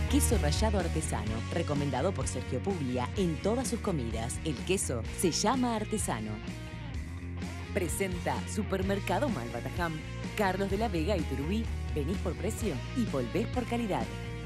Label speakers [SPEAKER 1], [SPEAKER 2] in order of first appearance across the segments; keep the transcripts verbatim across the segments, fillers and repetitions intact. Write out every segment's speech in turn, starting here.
[SPEAKER 1] Queso rallado artesano, recomendado por Sergio Puglia en todas sus comidas. El queso se llama artesano. Presenta Supermercado Malbatajam, Carlos de la Vega y Turubí. Venís por precio y volvés por calidad.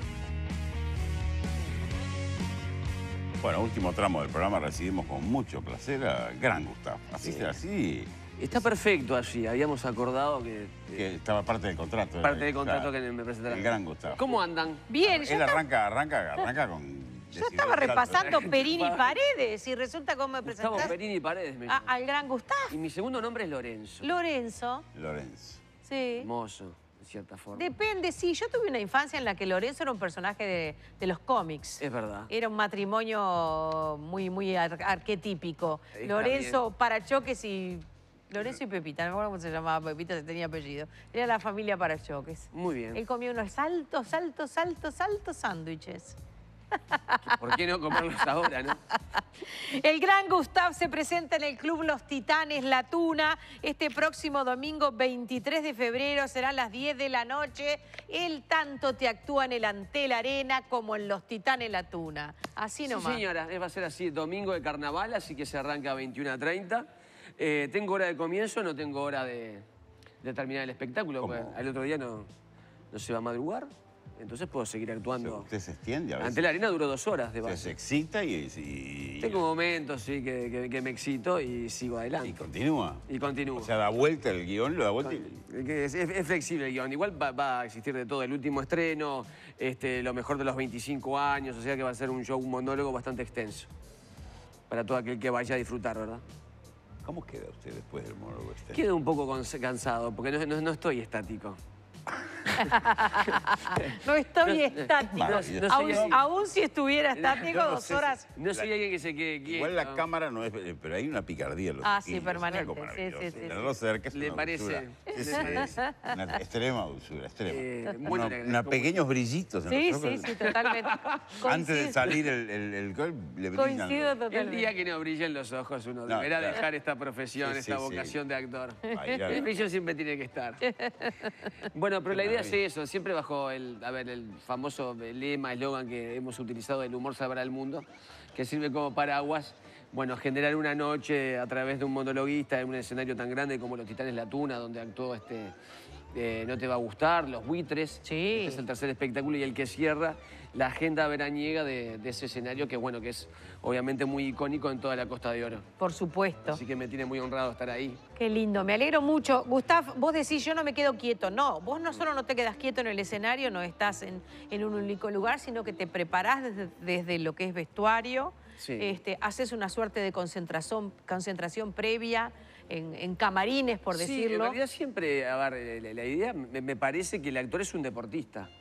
[SPEAKER 2] Bueno, último tramo del programa, recibimos con mucho placer a Gran Gustav. Así será, así.
[SPEAKER 3] Está perfecto allí, habíamos acordado que...
[SPEAKER 2] Que estaba parte del contrato.
[SPEAKER 3] Parte del contrato
[SPEAKER 2] claro,
[SPEAKER 3] que me presentaron.
[SPEAKER 2] El Gran Gustav.
[SPEAKER 3] ¿Cómo andan?
[SPEAKER 4] Bien,
[SPEAKER 2] Él
[SPEAKER 4] yo,
[SPEAKER 2] arranca, arranca, arranca con...
[SPEAKER 4] yo estaba repasando Perini
[SPEAKER 3] Salto.
[SPEAKER 4] Paredes y resulta cómo me
[SPEAKER 3] Gustavo
[SPEAKER 4] presentás
[SPEAKER 3] Perini Paredes me
[SPEAKER 4] a-
[SPEAKER 3] llamo.
[SPEAKER 4] al gran Gustav.
[SPEAKER 3] Y mi segundo nombre es Lorenzo.
[SPEAKER 4] Lorenzo,
[SPEAKER 2] Lorenzo.
[SPEAKER 4] sí.
[SPEAKER 3] Hermoso, de cierta forma.
[SPEAKER 4] Depende, sí. Yo tuve una infancia en la que Lorenzo era un personaje de, de los cómics.
[SPEAKER 3] Es verdad.
[SPEAKER 4] Era un matrimonio muy, muy ar- arquetípico.
[SPEAKER 3] Está
[SPEAKER 4] Lorenzo, Parachoques y... Lorenzo y Pepita, no me acuerdo cómo se llamaba Pepita, se tenía apellido. Era la familia Parachoques.
[SPEAKER 3] Muy bien.
[SPEAKER 4] Él comía unos altos, altos, altos, altos sándwiches.
[SPEAKER 3] ¿Por qué no comerlos ahora, no?
[SPEAKER 4] El gran Gustav se presenta en el Club Los Titanes La Tuna este próximo domingo veintitrés de febrero, será a las diez de la noche. Él tanto te actúa en el Antel Arena como en Los Titanes La Tuna. Así
[SPEAKER 3] Sí,
[SPEAKER 4] nomás.
[SPEAKER 3] señora, va a ser así, domingo de carnaval, así que se arranca a veintiuna treinta. Eh, tengo hora de comienzo, no tengo hora de, de terminar el espectáculo,
[SPEAKER 2] ¿Cómo?
[SPEAKER 3] porque al otro día no, no se va a madrugar, entonces puedo seguir actuando.
[SPEAKER 2] Usted se extiende a veces.
[SPEAKER 3] Ante la arena duró dos horas de
[SPEAKER 2] Usted
[SPEAKER 3] base.
[SPEAKER 2] se excita y... y
[SPEAKER 3] Tengo momentos, sí, que, que- que me excito y sigo
[SPEAKER 2] y
[SPEAKER 3] adelante.
[SPEAKER 2] continúa.
[SPEAKER 3] Y continúo.
[SPEAKER 2] O sea, da vuelta el guión, lo da vuelta y...
[SPEAKER 3] Que Es, es- es flexible el guión. Igual va, va a existir de todo. El último estreno, este, lo mejor de los veinticinco años, o sea que va a ser un show, un monólogo bastante extenso. Para todo aquel que vaya a disfrutar, ¿verdad?
[SPEAKER 2] ¿Cómo queda usted después del monólogo este?
[SPEAKER 3] Quedo un poco cons- cansado, porque no, no- no estoy estático.
[SPEAKER 4] No estoy
[SPEAKER 3] No,
[SPEAKER 4] estático.
[SPEAKER 3] no, no soy
[SPEAKER 4] aún,
[SPEAKER 3] así.
[SPEAKER 4] aún si estuviera estático,
[SPEAKER 2] Yo no
[SPEAKER 4] dos
[SPEAKER 2] sé si-
[SPEAKER 4] horas.
[SPEAKER 3] No soy alguien que se quede quieto.
[SPEAKER 2] Igual la cámara no es... Pero hay una picardía en los
[SPEAKER 4] Ah, sí,
[SPEAKER 2] chiquillos,
[SPEAKER 4] permanente,
[SPEAKER 2] es algo
[SPEAKER 4] sí,
[SPEAKER 2] maravilloso.
[SPEAKER 4] sí, sí, sí.
[SPEAKER 2] Tenerlo cerca es
[SPEAKER 3] ¿Le
[SPEAKER 2] una
[SPEAKER 3] parece?
[SPEAKER 2] dulzura.
[SPEAKER 3] ¿Le
[SPEAKER 2] Sí, sí,
[SPEAKER 3] parece?
[SPEAKER 2] Una extrema dulzura, extrema.
[SPEAKER 3] Eh, bueno,
[SPEAKER 2] Una-
[SPEAKER 3] le
[SPEAKER 2] una
[SPEAKER 3] agradezco
[SPEAKER 2] pequeños brillitos en
[SPEAKER 4] Sí,
[SPEAKER 2] los
[SPEAKER 4] sí,
[SPEAKER 2] ojos.
[SPEAKER 4] sí, totalmente.
[SPEAKER 2] Antes de
[SPEAKER 4] Coincido-
[SPEAKER 2] salir el, el, el gol, le brillan.
[SPEAKER 4] Coincido
[SPEAKER 2] los-
[SPEAKER 3] El
[SPEAKER 4] totalmente.
[SPEAKER 3] día que no brillen los ojos, uno
[SPEAKER 2] No,
[SPEAKER 3] deberá
[SPEAKER 2] claro.
[SPEAKER 3] dejar esta profesión,
[SPEAKER 2] Sí, sí,
[SPEAKER 3] esta
[SPEAKER 2] sí.
[SPEAKER 3] vocación de actor.
[SPEAKER 2] Bailar.
[SPEAKER 3] El brillo siempre tiene que estar. Bueno, pero la idea es eso, siempre bajo el, a ver, el famoso lema, eslogan que hemos utilizado, el humor salvará al mundo, que sirve como paraguas. Bueno, generar una noche a través de un monologuista en un escenario tan grande como Los Titanes La Tuna, donde actuó este eh, No te va a gustar, Los Buitres.
[SPEAKER 4] Sí.
[SPEAKER 3] Este es el tercer espectáculo y el que cierra la agenda veraniega de, de ese escenario, que bueno, que es obviamente muy icónico en toda la Costa de Oro.
[SPEAKER 4] Por supuesto.
[SPEAKER 3] Así que me tiene muy honrado estar ahí.
[SPEAKER 4] Qué lindo, me alegro mucho. Gustav, vos decís, yo no me quedo quieto. No, vos no solo no te quedas quieto en el escenario, no estás en, en un único lugar, sino que te preparás desde, desde lo que es vestuario.
[SPEAKER 3] Sí.
[SPEAKER 4] Este, haces una suerte de concentración, concentración previa en, en camarines, por
[SPEAKER 3] Sí, en
[SPEAKER 4] decirlo.
[SPEAKER 3] realidad siempre, a ver, la, la idea, me, me parece que el actor es un deportista.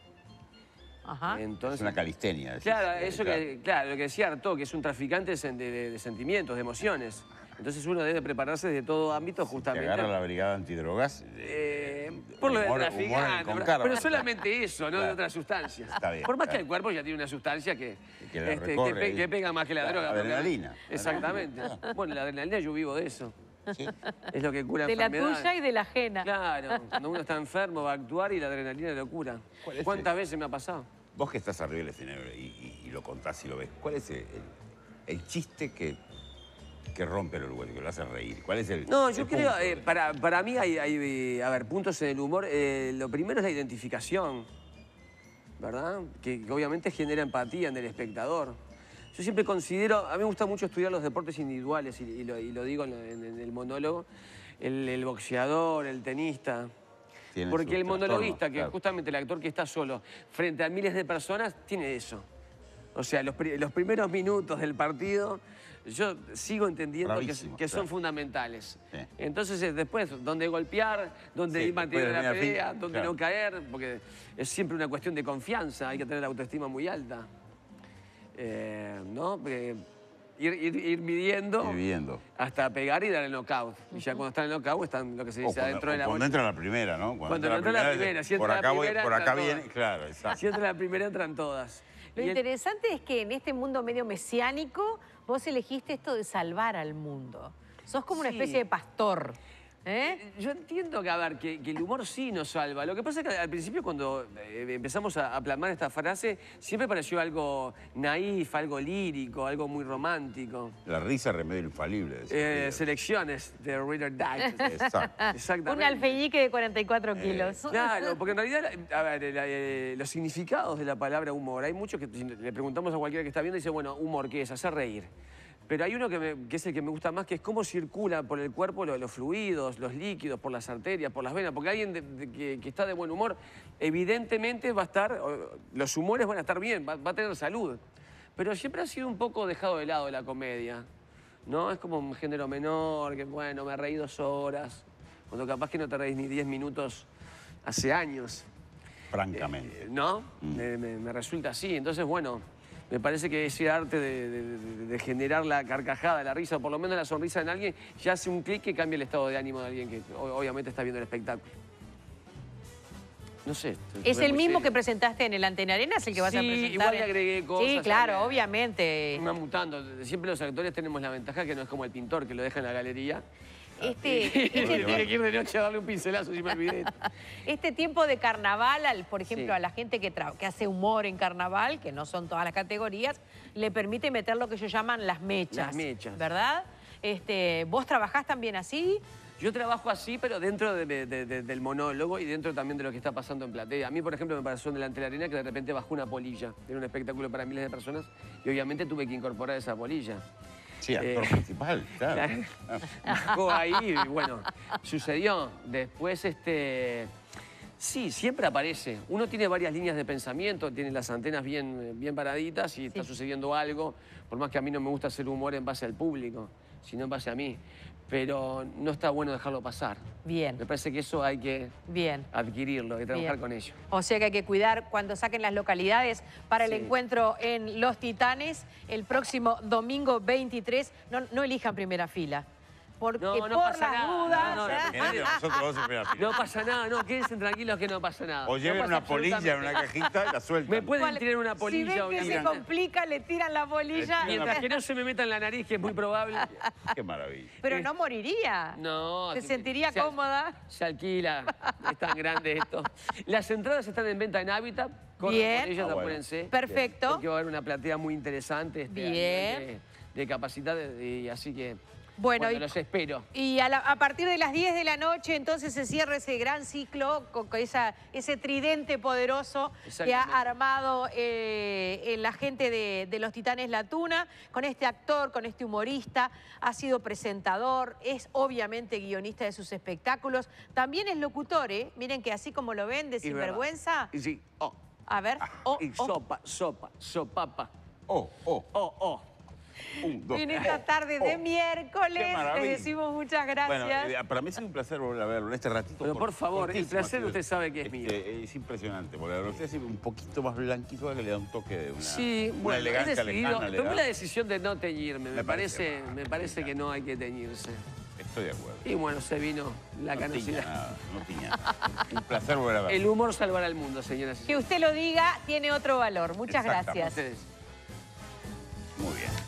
[SPEAKER 4] Ajá.
[SPEAKER 2] Es
[SPEAKER 3] Entonces,
[SPEAKER 2] una calistenia. decís.
[SPEAKER 3] claro,
[SPEAKER 2] Eh,
[SPEAKER 3] eso que, claro, lo que decía Artaud, que es un traficante de, sen- de- de- de sentimientos, de emociones. Entonces uno debe prepararse de todo ámbito
[SPEAKER 2] Te
[SPEAKER 3] justamente.
[SPEAKER 2] agarra la brigada antidrogas.
[SPEAKER 3] Eh, por lo del
[SPEAKER 2] humor- humor
[SPEAKER 3] traficante,
[SPEAKER 2] con
[SPEAKER 3] pero-
[SPEAKER 2] carne.
[SPEAKER 3] pero solamente eso, no de
[SPEAKER 2] Claro.
[SPEAKER 3] otras sustancias.
[SPEAKER 2] Está bien,
[SPEAKER 3] Por más
[SPEAKER 2] está
[SPEAKER 3] que
[SPEAKER 2] bien.
[SPEAKER 3] el cuerpo ya tiene una sustancia que,
[SPEAKER 2] Que la
[SPEAKER 3] este, que
[SPEAKER 2] recorre
[SPEAKER 3] pe-
[SPEAKER 2] ahí.
[SPEAKER 3] que pega más que la
[SPEAKER 2] La
[SPEAKER 3] droga. porque-
[SPEAKER 2] adrenalina.
[SPEAKER 3] Exactamente. Bueno, la adrenalina yo vivo de eso.
[SPEAKER 2] Sí.
[SPEAKER 3] Es lo que cura
[SPEAKER 4] De la
[SPEAKER 3] enfermedades.
[SPEAKER 4] tuya y de la ajena.
[SPEAKER 3] Claro, cuando uno está enfermo va a actuar y la adrenalina lo cura.
[SPEAKER 2] ¿Cuál es
[SPEAKER 3] ¿Cuántas
[SPEAKER 2] el-
[SPEAKER 3] veces me ha pasado?
[SPEAKER 2] Vos que estás arriba del escenario y, y- y lo contás y lo ves, ¿cuál es el, el- el chiste que, que rompe el orgullo, que lo hace reír? ¿Cuál es el
[SPEAKER 3] No, yo
[SPEAKER 2] el
[SPEAKER 3] creo,
[SPEAKER 2] punto?
[SPEAKER 3] eh, para, para mí hay, hay, eh, a ver, puntos en el humor. Eh, lo primero es la identificación, ¿verdad? Que, que obviamente genera empatía en el espectador. Yo siempre considero, a mí me gusta mucho estudiar los deportes individuales y, y lo, y lo digo en, en- en el monólogo, el, el boxeador, el tenista.
[SPEAKER 2] Tiene
[SPEAKER 3] Porque
[SPEAKER 2] sus
[SPEAKER 3] el monologuista,
[SPEAKER 2] trastornos,
[SPEAKER 3] que
[SPEAKER 2] claro.
[SPEAKER 3] justamente el actor que está solo frente a miles de personas, tiene eso. O sea, los, pri- los primeros minutos del partido, yo sigo entendiendo que,
[SPEAKER 2] Bravísimo,
[SPEAKER 3] que son
[SPEAKER 2] claro.
[SPEAKER 3] fundamentales.
[SPEAKER 2] Sí.
[SPEAKER 3] Entonces, eh, después, dónde golpear, dónde
[SPEAKER 2] Sí,
[SPEAKER 3] ir manteniendo
[SPEAKER 2] después
[SPEAKER 3] la
[SPEAKER 2] de venir al
[SPEAKER 3] pelea,
[SPEAKER 2] fin,
[SPEAKER 3] dónde
[SPEAKER 2] claro.
[SPEAKER 3] no caer, porque es siempre una cuestión de confianza, hay que tener la autoestima muy alta. Eh, ¿No? Porque ir, ir, ir midiendo
[SPEAKER 2] Ir viendo.
[SPEAKER 3] hasta pegar y dar el knockout. Y ya cuando están en el knockout están lo que se
[SPEAKER 2] O
[SPEAKER 3] dice
[SPEAKER 2] cuando,
[SPEAKER 3] adentro de
[SPEAKER 2] o
[SPEAKER 3] la
[SPEAKER 2] cuando
[SPEAKER 3] bolsa.
[SPEAKER 2] entra la primera, ¿no?
[SPEAKER 3] Cuando entra la primera, si entra
[SPEAKER 2] por
[SPEAKER 3] la
[SPEAKER 2] acá, voy-
[SPEAKER 3] primera,
[SPEAKER 2] por acá
[SPEAKER 3] entran
[SPEAKER 2] viene,
[SPEAKER 3] todas.
[SPEAKER 2] claro, exacto.
[SPEAKER 3] Si entra la primera, entran todas.
[SPEAKER 4] Lo
[SPEAKER 3] Y el-
[SPEAKER 4] interesante es que en este mundo medio mesiánico, vos elegiste esto de salvar al mundo. Sos como una
[SPEAKER 3] Sí.
[SPEAKER 4] especie de pastor. ¿Eh?
[SPEAKER 3] Yo entiendo que, a ver, que, que el humor sí nos salva. Lo que pasa es que al principio cuando eh, empezamos a, a plasmar esta frase, siempre pareció algo naif, algo lírico, algo muy romántico.
[SPEAKER 2] La risa remedio infalible.
[SPEAKER 3] Eh, selecciones de Reader Digest.
[SPEAKER 2] Exacto.
[SPEAKER 3] Exactamente.
[SPEAKER 4] Un alfeñique de cuarenta y cuatro kilos.
[SPEAKER 3] Eh, claro, porque en realidad, a ver, la, eh, los significados de la palabra humor, hay muchos que si le preguntamos a cualquiera que está viendo y dice, bueno, humor, ¿qué es? Hacer reír. Pero hay uno que, me, que es el que me gusta más, que es cómo circula por el cuerpo los, los fluidos, los líquidos, por las arterias, por las venas. Porque alguien de, de, que, que está de buen humor, evidentemente va a estar, los humores van a estar bien, va, va a tener salud. Pero siempre ha sido un poco dejado de lado la comedia, ¿no? Es como un género menor, que bueno, me reí dos horas, cuando capaz que no te reís ni diez minutos hace años.
[SPEAKER 2] Francamente.
[SPEAKER 3] Eh, ¿No?
[SPEAKER 2] Mm.
[SPEAKER 3] Me, me, me resulta así. Entonces, bueno, me parece que ese arte de, de, de, de generar la carcajada, la risa, o por lo menos la sonrisa en alguien, ya hace un clic que cambia el estado de ánimo de alguien que obviamente está viendo el espectáculo. No sé.
[SPEAKER 4] ¿Es el mismo serio que presentaste en el Antena Arena? ¿Es el que vas
[SPEAKER 3] sí,
[SPEAKER 4] a presentar?
[SPEAKER 3] Igual le agregué cosas.
[SPEAKER 4] Sí, claro,
[SPEAKER 3] agregué.
[SPEAKER 4] obviamente.
[SPEAKER 3] Va mutando. Siempre los actores tenemos la ventaja que no es como el pintor que lo deja en la galería.
[SPEAKER 4] Este,
[SPEAKER 3] este
[SPEAKER 4] este,
[SPEAKER 3] tiene que ir de noche a darle un pincelazo si me olvidé.
[SPEAKER 4] Este tiempo de carnaval, al, por ejemplo,
[SPEAKER 3] Sí.
[SPEAKER 4] a la gente que, que hace humor en carnaval, que no son todas las categorías, le permite meter lo que ellos llaman las mechas.
[SPEAKER 3] Las mechas.
[SPEAKER 4] ¿Verdad? Este, ¿Vos trabajás también así?
[SPEAKER 3] Yo trabajo así, pero dentro de, de, de, del monólogo y dentro también de lo que está pasando en platea. A mí, por ejemplo, me pasó delante de la arena que de repente bajó una polilla. Era un espectáculo para miles de personas y obviamente tuve que incorporar esa polilla.
[SPEAKER 2] Sí, actor
[SPEAKER 3] Eh,
[SPEAKER 2] principal, claro.
[SPEAKER 3] Bajó ahí y bueno, sucedió. Después, este... Sí, siempre aparece. Uno tiene varias líneas de pensamiento, tiene las antenas bien, bien paraditas y está
[SPEAKER 4] Sí.
[SPEAKER 3] sucediendo algo. Por más que a mí no me gusta hacer humor en base al público, sino en base a mí. Pero no está bueno dejarlo pasar.
[SPEAKER 4] Bien,
[SPEAKER 3] Me parece que eso hay que
[SPEAKER 4] bien.
[SPEAKER 3] adquirirlo, hay que trabajar
[SPEAKER 4] Bien.
[SPEAKER 3] con ello.
[SPEAKER 4] O sea que hay que cuidar cuando saquen las localidades para el
[SPEAKER 3] Sí.
[SPEAKER 4] encuentro en Los Titanes el próximo domingo veintitrés. No, no elijan primera fila, porque
[SPEAKER 3] No, no
[SPEAKER 4] por
[SPEAKER 3] pasa
[SPEAKER 4] las
[SPEAKER 3] nada.
[SPEAKER 4] dudas...
[SPEAKER 3] No, no,
[SPEAKER 4] ¿eh?
[SPEAKER 2] Generalmente nosotros vamos en primera fila.
[SPEAKER 3] No pasa nada, no, quédense tranquilos que no pasa nada.
[SPEAKER 2] O
[SPEAKER 3] No
[SPEAKER 2] lleven
[SPEAKER 3] pasa
[SPEAKER 2] una polilla en
[SPEAKER 3] absolutamente
[SPEAKER 2] una cajita y la sueltan.
[SPEAKER 3] Me pueden
[SPEAKER 4] ¿Cuál-
[SPEAKER 3] tirar una polilla
[SPEAKER 4] Si
[SPEAKER 3] o
[SPEAKER 4] ven que
[SPEAKER 3] una
[SPEAKER 4] se complica, le tiran la polilla.
[SPEAKER 3] Mientras que no se me meta en la nariz, que es muy probable.
[SPEAKER 2] Qué maravilla.
[SPEAKER 4] Pero no moriría.
[SPEAKER 3] No.
[SPEAKER 4] Se
[SPEAKER 3] se-
[SPEAKER 4] sentiría
[SPEAKER 3] se-
[SPEAKER 4] cómoda.
[SPEAKER 3] Se alquila. Es tan grande esto. Las entradas están en venta en Habitat. Corran
[SPEAKER 4] Bien.
[SPEAKER 3] por ellas,
[SPEAKER 2] Ah, bueno.
[SPEAKER 3] apúrense.
[SPEAKER 4] Perfecto.
[SPEAKER 3] Porque va a haber una platea muy interesante. Este, a
[SPEAKER 4] Bien.
[SPEAKER 3] nivel De, de capacidad. Y así que...
[SPEAKER 4] Bueno,
[SPEAKER 3] Bueno,
[SPEAKER 4] y-
[SPEAKER 3] los espero.
[SPEAKER 4] Y a, la- a partir de las diez de la noche, entonces se cierra ese gran ciclo con, con esa, ese tridente poderoso que ha
[SPEAKER 3] Exactamente.
[SPEAKER 4] armado eh, eh, la gente de, de Los Titanes La Tuna, con este actor, con este humorista, ha sido presentador, es obviamente guionista de sus espectáculos, también es locutor, ¿eh? Miren que así como lo ven, de
[SPEAKER 3] Y verdad.
[SPEAKER 4] Sinvergüenza.
[SPEAKER 3] Y sí. Oh.
[SPEAKER 4] A ver, oh,
[SPEAKER 3] Y
[SPEAKER 4] oh.
[SPEAKER 3] sopa, sopa, sopapa.
[SPEAKER 2] Oh, oh,
[SPEAKER 3] Oh, oh.
[SPEAKER 2] un, dos,
[SPEAKER 4] En esta
[SPEAKER 2] oh,
[SPEAKER 4] tarde de
[SPEAKER 2] oh.
[SPEAKER 4] miércoles
[SPEAKER 2] Qué maravilla.
[SPEAKER 4] les decimos muchas gracias.
[SPEAKER 2] Bueno, eh, para mí es un placer volver a verlo en este ratito.
[SPEAKER 3] Pero por favor, el
[SPEAKER 2] cortísimo,
[SPEAKER 3] placer
[SPEAKER 2] ha sido.
[SPEAKER 3] usted sabe que es mío.
[SPEAKER 2] Este, es impresionante, porque usted es un poquito más blanquito que le da un toque de una,
[SPEAKER 3] Sí,
[SPEAKER 2] una
[SPEAKER 3] bueno, he
[SPEAKER 2] elegancia
[SPEAKER 3] decidido,
[SPEAKER 2] lejana. le
[SPEAKER 3] tomé
[SPEAKER 2] da.
[SPEAKER 3] la decisión de no teñirme. Me,
[SPEAKER 2] Me
[SPEAKER 3] parece,
[SPEAKER 2] parece
[SPEAKER 3] me
[SPEAKER 2] mal,
[SPEAKER 3] parece
[SPEAKER 2] sí,
[SPEAKER 3] que no hay que teñirse.
[SPEAKER 2] Estoy de acuerdo.
[SPEAKER 3] Y bueno, se vino la
[SPEAKER 2] no tiña
[SPEAKER 3] canosidad.
[SPEAKER 2] nada, no tiña nada. Un placer volver a verlo.
[SPEAKER 3] El humor salvará al mundo, señoras y
[SPEAKER 4] Que
[SPEAKER 3] señores.
[SPEAKER 4] usted lo diga tiene otro valor. Muchas
[SPEAKER 2] Exactamente.
[SPEAKER 4] gracias.
[SPEAKER 3] Ustedes.
[SPEAKER 2] Muy bien.